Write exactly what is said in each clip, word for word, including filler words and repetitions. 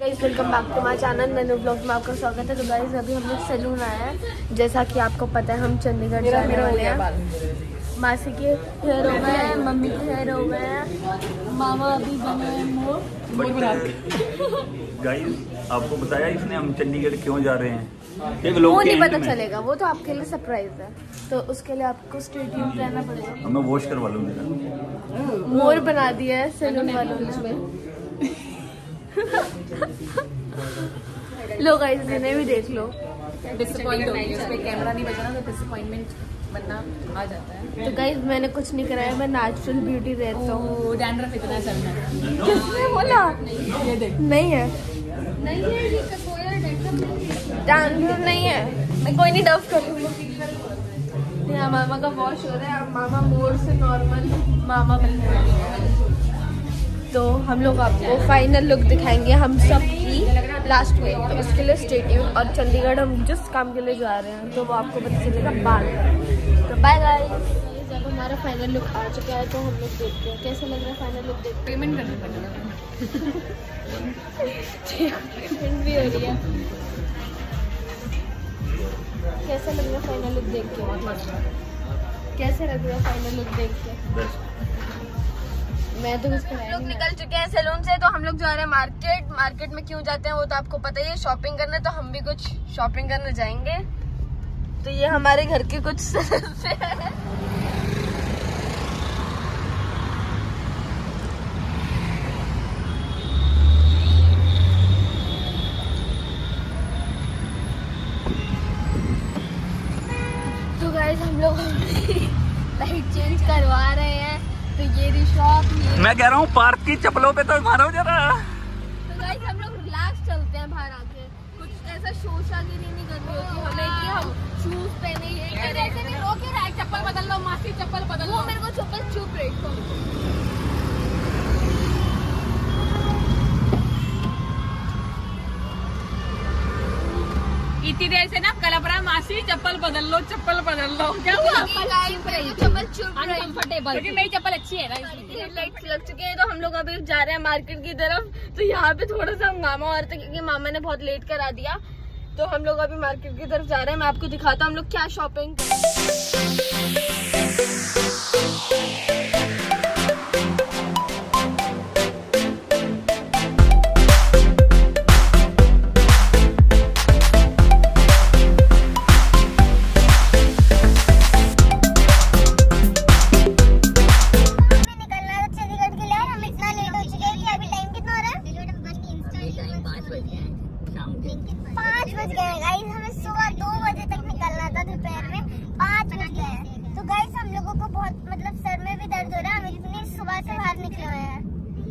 Guys welcome back to my channel Nannu blog में आपका स्वागत है। तो गाइस अभी हम लोग सैलून आए हैं, जैसा कि आपको पता है हम चंडीगढ़ जाने वाले हैं। मासी के हेयर हो गए हैं, मम्मी के हेयर हो गए हैं, मामा अभी बने हैं मोर। गाइस आपको बताया इसने हम चंडीगढ़ क्यों जा रहे हैं, वो नहीं पता चलेगा, वो तो आपके लिए सरप्राइज है। तो उसके लिए आपको स्टे ट्यून्ड रहना पड़ेगा। मैं वॉश करवा लूंगी। मोर बना दिया है सैलून वालों ने। लो गाइस इन्हें भी देख लो। डिसअपॉइंट हो गई, उसमें कैमरा नहीं बजा ना तो डिसअपॉइंटमेंट बनना आ जाता है। तो गाइस मैंने कुछ नहीं कराया, मैं नेचुरल ब्यूटी रहता हूँ। डैंड्रफ इतना चलना है। किसने बोला? ये देख नहीं है, नहीं है, ये कोई डैंड्रफ नहीं है। मैं कोई नहीं डफ कर लूँगी। यहाँ मामा का वॉश हो रहा है, अब मामा मोर से नॉर्मल मामा बनने वाले हैं। तो हम लोग आपको फाइनल लुक दिखाएंगे हम सब की लास्ट में। तो उसके लिए स्टे ट्यून्ड। और चंडीगढ़ हम जिस काम के लिए जा रहे हैं तो वो आपको पता चलेगा बाद में। तो बाय गाइस। जब हमारा फाइनल लुक आ चुका है तो हम लोग देखते हैं कैसा लग रहा है फाइनल लुक देख। पेमेंट करना पड़ेगा। पेमेंट भी हो रही है। कैसा लग रहा है फाइनल लुक देख के? कैसे लग रहा है फाइनल लुक देख के? मैं तो कुछ लोग निकल चुके हैं सैलून से, तो हम लोग जा रहे हैं मार्केट। मार्केट में क्यों जाते हैं वो तो आपको पता ही है, शॉपिंग करने। तो हम भी कुछ शॉपिंग करने जाएंगे। तो ये हमारे घर के कुछ सदस्य हैं। तो गाइस हम लोग लाइट चेंज करवा रहे हैं। तो ये रही शॉप। मैं कह रहा हूँ पार्क की चप्पलों पे तो मारो जरा। तो गाइस हम लोग रिलैक्स चलते हैं बाहर आके। कुछ ऐसा शोशागिरी नहीं करनी होती हमें कि हम शूज पहने ये करे। ऐसे नहीं रो के रहा है, चप्पल बदल लो, मासी चप्पल बदल लो। वो मेरे को चप्पल चुप रही। इतनी देर से ना कलपरा मासी चप्पल बदल लो, चप्पल बदल लो। क्या हुआ? चप्पल चुप रही। अनकंफर्टेबल। क्योंकि मेरी चप्पल अच्छी है ना। लाइट्स लग चुके हैं तो हम लोग अभी जा रहे हैं मार्केट की तरफ। तो यहाँ पे थोड़ा सा हंगामा और था क्योंकि मामा ने बहुत लेट करा दिया। तो हम लोग अभी मार्केट की तरफ जा रहे हैं। मैं आपको दिखाता हूँ हम लोग क्या शॉपिंग पाँच बज गए गाइस। हमें सुबह दो बजे तक निकलना था, दोपहर में पाँच बज गए। तो गाइस हम लोगों को बहुत मतलब सर में भी दर्द हो रहा है, हम इतनी सुबह से बाहर निकले हुए हैं।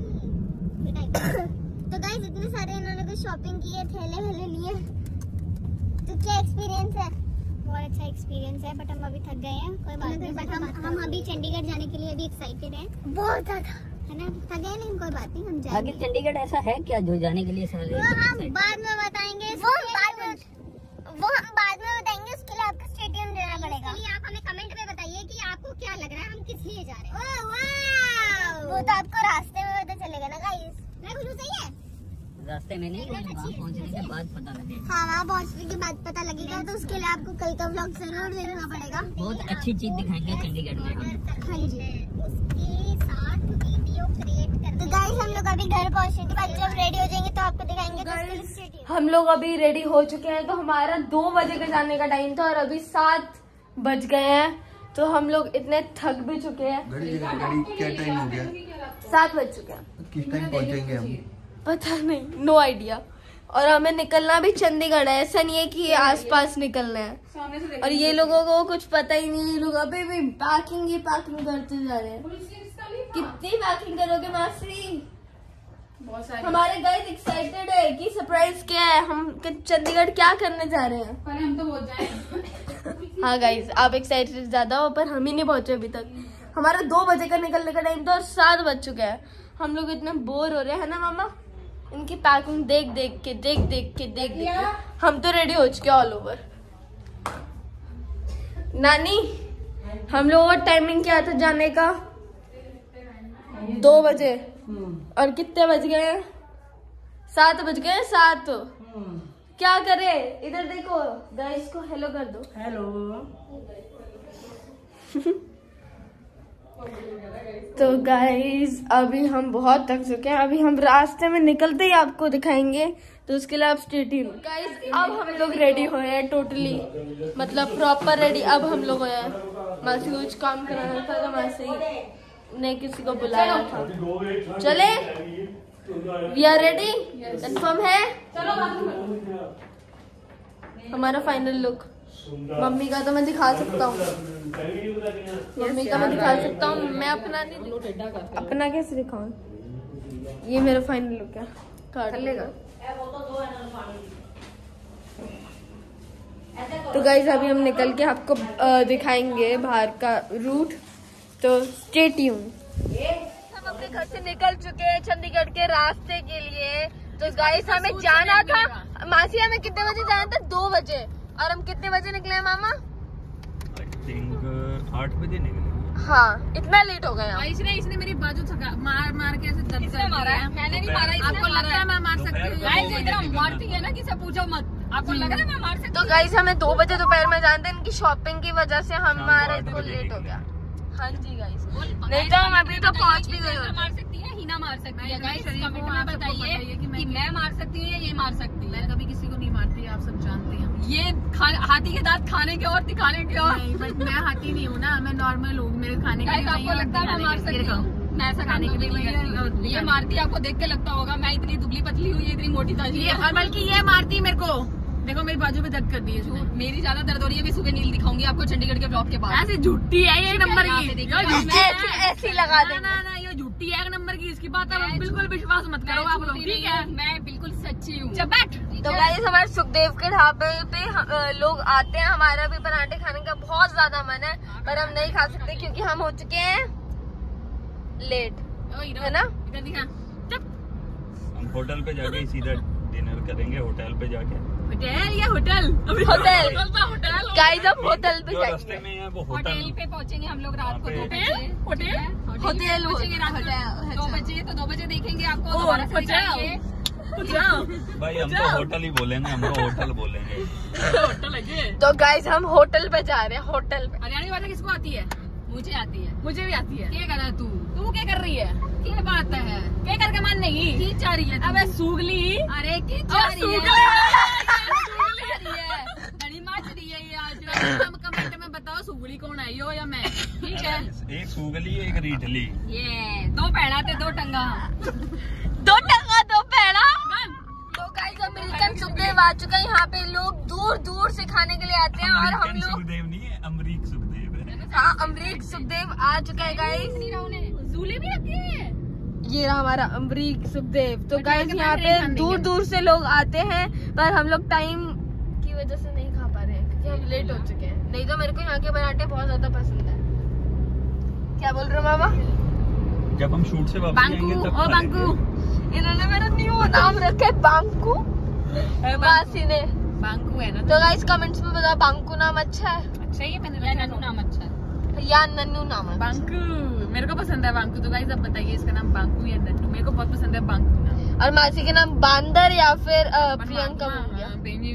तो गाइस इतने सारे इन्होंने कुछ शॉपिंग की है, थैले वैले लिए। तो क्या एक्सपीरियंस है? बहुत अच्छा एक्सपीरियंस है, बट हम अभी थक गए हैं। कोई बात नहीं, बट हम हम अभी चंडीगढ़ जाने के लिए अभी एक्साइटेड हैं बहुत ज्यादा, है ना? थक गए नहीं, कोई बात नहीं, हम जाएंगे। आगे चंडीगढ़ ऐसा है क्या जो जाने के लिए सारे? वो हम बाद में बताएंगे। वो हम बाद में वो हम बाद में बताएंगे। उसके लिए आपको स्टे ट्यून्ड रहना पड़ेगा। इसलिए आप हमें कमेंट में बताइए कि आपको क्या लग रहा है, हम किस लिए जा रहे हैं। ओह वाव! वो तो आपको रास्ते में पता चलेगा ना गाइस। मैं कुछ सही है? रास्ते में नहीं, वहाँ पहुँचने के बाद पता लगेगा। हाँ, वहाँ पहुँचने के बाद पता लगेगा। तो उसके लिए आपको कल का व्लॉग जरूर देखना पड़ेगा। बहुत अच्छी चीज दिखाएंगे चंडीगढ़ में हम। हाँ जी, उसके साथ वीडियो क्रिएट कर। तो गाइस हम लोग अभी घर पहुँचने के बाद जब रेडी हो जाएंगे तो आपको दिखाएंगे। हम लोग अभी रेडी हो चुके हैं। तो हमारा दो बजे का जाने का टाइम था और अभी सात बज गए हैं। तो हम लोग इतने थक भी चुके हैं। गाड़ी गाड़ी क्या टाइम हो गया? सात बज चुके हैं। किस टाइम पहुंचेंगे हम? पता नहीं, नो आइडिया। और हमें निकलना भी चंडीगढ़ है, ऐसा नहीं है कि आसपास निकलना है। और ये लोगों को कुछ पता ही नहीं, ये लोग अभी भी पैकिंग ही पैकिंग करते जा रहे हैं। कितनी पैकिंग करोगे मासी? बहुत सारी। हमारे गाइस एक्साइटेड है कि सरप्राइज क्या है, हम चंडीगढ़ क्या करने जा रहे हैं। पर हम तो पहुंच जाए। हाँ गाइस आप एक्साइटेड ज्यादा हो, पर हम ही नहीं पहुंचे अभी तक। हमारा दो बजे का निकलने का टाइम था और सात बज चुका है। हम लोग इतने बोर हो रहे हैं ना मामा, इनकी पैकिंग देख देख के देख देख के देख देख के। हम तो रेडी हो चुके ऑल ओवर। नानी हम लोगों का टाइमिंग क्या था जाने का? दो बजे। और कितने बज गए हैं? सात बज गए सात। क्या करे, इधर देखो गाइस को हेलो कर दो। हेलो। तो गाइस अभी हम बहुत थक चुके हैं, अभी हम रास्ते में निकलते ही आपको दिखाएंगे, तो उसके लिए आप स्टे ट्यून। गाइस अब हम लोग रेडी हुए हैं टोटली, मतलब प्रॉपर रेडी अब हम लोग हुए हैं। मासी कुछ काम कराना था तो मासी ने किसी को बुलाया था। चले, वी आर रेडी, कंफर्म है। चलो हमारा फाइनल लुक। मम्मी का तो मैं दिखा सकता हूँ, मम्मी का मैं दिखा सकता हूँ, मैं अपना नहीं, अपना कैसे दिखाऊं। ये मेरा फाइनल लुक है। काट लेगा। तो गाइस अभी हम निकल के आपको दिखाएंगे बाहर का रूट, तो स्टे ट्यून। हम अपने घर से निकल चुके हैं चंडीगढ़ के रास्ते के लिए। तो गाइस हमें जाना था, मासी हमें कितने बजे जाना था? दो बजे। और हम कितने बजे निकले हैं मामा? आई थिंक आठ बजे निकले। हाँ, इतना लेट हो गया। इसने इसने मेरी बाजू थका मार मार के ऐसे दर्द कर मारा है। मैंने नहीं मारा। आपको लगता है मैं मार सकती हूँ? गाइस इतना मारती है ना कि सब पूछो मत। आपको लग रहा है मैं मार सकती हूँ? तो गाइस हमें दो बजे दोपहर में जानते हैं, इनकी शॉपिंग की वजह से हमारे को लेट हो गया। हाँ जी गाइस, नहीं तो हम अभी तो पहुँच भी गए होते। मार सकती है, हिना मार सकती है। गाइस कमेंट में बताइए कि मैं मार सकती हूँ या ये मार सकती है। मैं कभी किसी को नहीं मारती, आप सब जानते हैं। ये हाथी के दांत खाने के और दिखाने के और। बट मैं हाथी नहीं हूँ ना, मैं नॉर्मल हूँ। मेरे खाने के लिए आपको लगता है मैं मार सकती हूँ? मैं ऐसा खाने के लिए नहीं। ये मारती आपको देख के लगता होगा मैं इतनी दुबली पतली हुई, इतनी मोटी ताजी। और बल्कि ये मारती मेरे को। देखो मेरी बाजू पे दर्द कर दी है। मेरी ज्यादा दर्द हो रही है, अभी सुबह नील दिखाऊंगी आपको चंडीगढ़ के ब्लॉग के बाद। ऐसे झूठी है ये, एक नंबर की ऐसी लगा देंगे। ना ना ये झूठी है एक नंबर की, इसकी बात आप बिल्कुल विश्वास मत करो आप लोग, ठीक है? मैं बिल्कुल सच्ची हूँ। जब बैठ। तो गाइस हमारे सुखदेव के ढाबे पे लोग आते हैं, हमारा भी पराठे खाने का बहुत ज्यादा मन है, पर हम नहीं खा सकते क्योंकि हम हो चुके हैं लेट, है ना? इधर दिखा। हम होटल पे जाके सीधा डिनर करेंगे, होटल पे जाके। होटल या होटल? होटल होटल गाइस हम होटल पे जो रास्ते जाएंगे। में है वो होटल होटल पे पहुंचेंगे हम लोग रात को वहाँ दो पे- बजे। होटल होटल पहुंचेंगे रात को दो बजे, तो दो बजे देखेंगे आपको दोबारा से दिखाएंगे। भाई हम तो होटल ही बोलेंगे, हम तो होटल बोलेंगे। होटल है। तो गाइस हम होटल पे जा रहे हैं, होटल पे। हरियाणी भाषा किसको आती है? मुझे आती है। मुझे भी आती है। क्या कर रहा है तू? तू क्या कर रही है? क्या बात है? क्या करके मान नहीं? की जा रही है? अबे सूगली। अरे की जा रही है? बड़ी माच रही है ये आज। हम कमेंट में बताओ सूगली कौन आई हो या मैं, ठीक है? एक सूगली एक रीठली। ये दो पैड़ा थे, दो टंगा। दो टंगा दो पैड़ा। तो गाइस अमेरिकन सुखदेव आ चुका है, यहाँ पे लोग दूर दूर से खाने के लिए आते हैं और हम लोग। सुखदेव नहीं है, अमरीक सुखदेव है। हाँ, अमरीक सुखदेव आ चुका है गाइस। जूले भी रखे हैं। ये रहा हमारा अमरीक सुखदेव। तो गाइस यहाँ पे दूर दूर से लोग आते हैं, पर हम लोग टाइम की वजह से नहीं खा पा रहे हैं क्योंकि हम लेट हो चुके हैं। नहीं तो मेरे को यहाँ के पराठे बहुत ज्यादा पसंद है। क्या बोल रहे हो मामा? जब हम शूट से वापस आएंगे तब ओ बांकू। इन्होंने मेरा न्यू नाम रखा है बांकू, मासी ने। बांकू है ना? तो गाइस कमेंट्स में बताओ बांकू नाम अच्छा है अच्छा ही है, मैंने रखा नन्नू नाम अच्छा है या नन्नू नाम है? बांकू मेरे को पसंद है बांकू। तो गाइस अब बताइए इसका नाम बांकू या नन्नू? मेरे को बहुत पसंद है बांकू नाम। और मासी के नाम बांदर या फिर अ, प्रियंका हो गया।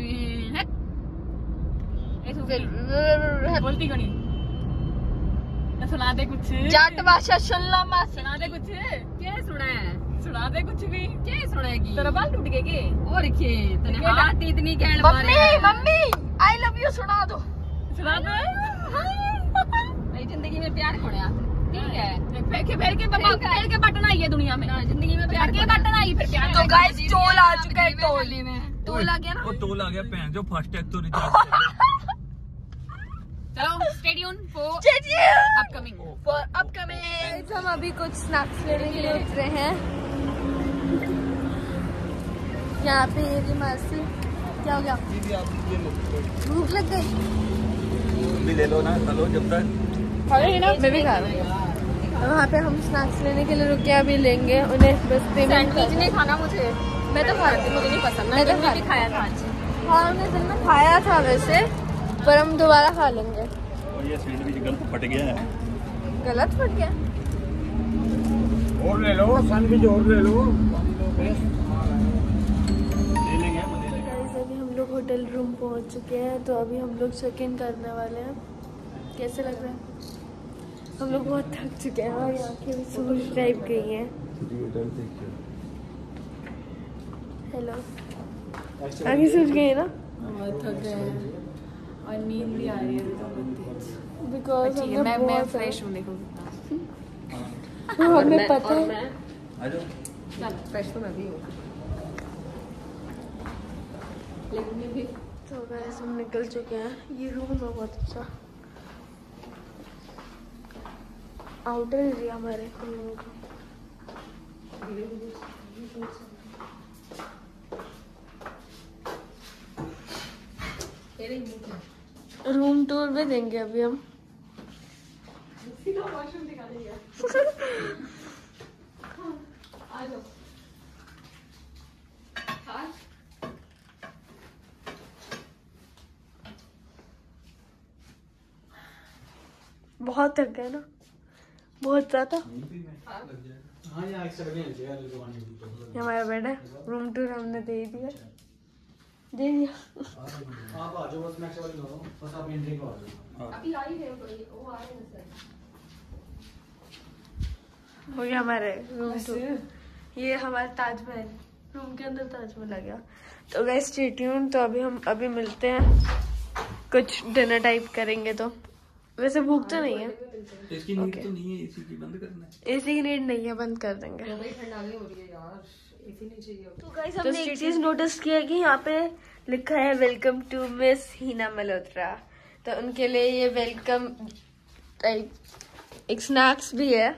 बोलती कौन? सुना दे कुछ। जाट भाषा सुन लो मासी। सुना दे कुछ। क्या सुना है? सुना दे कुछ भी। क्या सुनाएगी? तेरा बाल टूट गए के? और के तने हाथ इतनी गैंड मारे। Mummy mummy I love you सुना दो। सुना दो। मेरी जिंदगी में प्यार खोया, ठीक है? फेर के फेर के बाबा फेर के बटन आई है दुनिया में। जिंदगी में प्यार के बटन आई, फिर प्यार। तो गाइस टोल आ चुका है, टोल में टोल आ गया ना। वो टोल आ गया पहन जो फास्टैग तो रिचार्ज। चलो stay tune for upcoming for upcoming. हम अभी कुछ स्नैक्स लेने के लिए उतरे हैं। यहाँ पे ये मासी। क्या हो गया? भूख लग गई? भी ले लो ना, चलो जब तक। मैं भी खा रही हूँ। वहाँ पे हम स्नैक्स लेने के लिए रुके, अभी लेंगे उन्हें बस पेमेंट। सैंडविच नहीं खाना मुझे, मैं तो खाती, मुझे नहीं पसंद। मैं तो भी खाया था आज। हाँ हमने दिन में खाया था वैसे, पर हम दोबारा खा लेंगे। और ये सैंडविच गलत फट गया है। गलत फट गया? और ले लो सैंडविच और ले लो। होटल रूम पहुंच चुके हैं, तो अभी हम लोग चेक इन करने वाले हैं। कैसे लग रहा है? हम लोग बहुत थक चुके हैं और आँखें भी सूज टाइप गई हैं। हेलो, आँखें सूज गई है ना? बहुत थक गए हैं और नींद भी आ रही है बिकॉज मैं मैं हमने फ्रेश हूँ। देखो तो हमें पता है। फ्रेश तो मैं भी हूँ, लेकिन भी तो गाइस हम निकल चुके हैं। ये रूम है बहुत अच्छा, आउटर एरिया हमारे रूम का। रूम टूर में देंगे अभी हम। बहुत थक गए ना, बहुत ज्यादा। ये हमारा बेड है। रूम टूर हमने दे दिया दे दिया आप आ जाओ, बस नेक्स्ट वाली लो, बस आप एंट्री को आ जाओ। अभी आ ही रहे हो, वो आ रहे हैं सर। हो गया हमारे रूम टूर। ये हमारा ताजमहल, रूम के अंदर ताजमहल आ गया। तो गाइस स्टे ट्यून। तो अभी हम अभी मिलते हैं, कुछ डिनर टाइप करेंगे। तो वैसे भूख तो नहीं है, इसकी नीड तो नहीं है, एसी की बंद करना है। एसी की नीड नहीं है, बंद कर देंगे। भाई ठंडाली हो रही है यार, एसी नहीं चाहिए। तो गाइस हमने एक चीज नोटिस किया कि यहाँ पे लिखा है welcome to miss Heena Malhotra. तो उनके लिए ये वेलकम टाइप एक स्नैक्स भी है,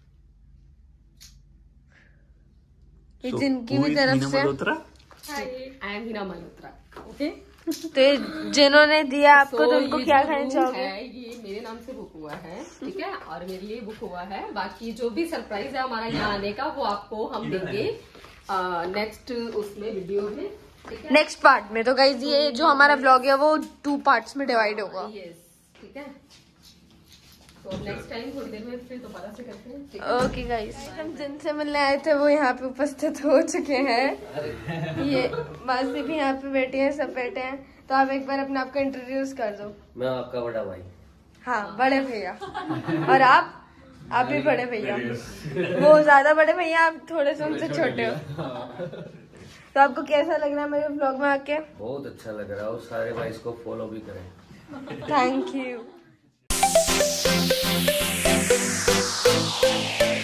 ये So, जिनकी who भी is तरफ हीना से। Malhotra? I am Heena Malhotra, okay. तो ये जिन्होंने दिया आपको, So, तो उनको ये क्या जो खाना room चाहोगे? है, ये मेरे नाम से बुक हुआ है, ठीक है, और मेरे लिए बुक हुआ है। बाकी जो भी सरप्राइज है हमारा यहाँ आने का, वो आपको हम देंगे नेक्स्ट उसमें वीडियो में, ठीक है, नेक्स्ट पार्ट में। तो गाइज ये जो हमारा व्लॉग है वो टू पार्ट्स में डिवाइड होगा। यस, ठीक है। तो नेक्स्ट टाइम थोड़ी देर में फिर दोबारा से करते हैं, ठीक है? ओके गाइस, हम जिनसे मिलने आए थे वो यहाँ पे उपस्थित हो चुके हैं। ये मासी भी यहाँ पे बैठी है, सब बैठे हैं। तो आप एक बार अपने आप को इंट्रोड्यूस कर दो। मैं आपका बड़ा भाई। हाँ, बड़े भैया। और आप आप भी बड़े भैया। वो ज्यादा बड़े भैया, आप थोड़े से उनसे छोटे हो। तो आपको कैसा लग रहा है मेरे व्लॉग में आके? बहुत अच्छा लग रहा है, और सारे भाई इसको फॉलो भी करें। Thank you.